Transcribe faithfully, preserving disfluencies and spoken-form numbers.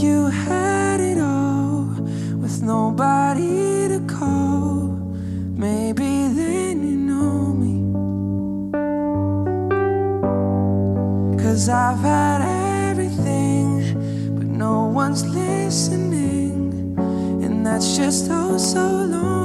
you had it all with nobody to call, maybe then you know me. 'Cause I've had everything, but no one's listening, and that's just oh so long.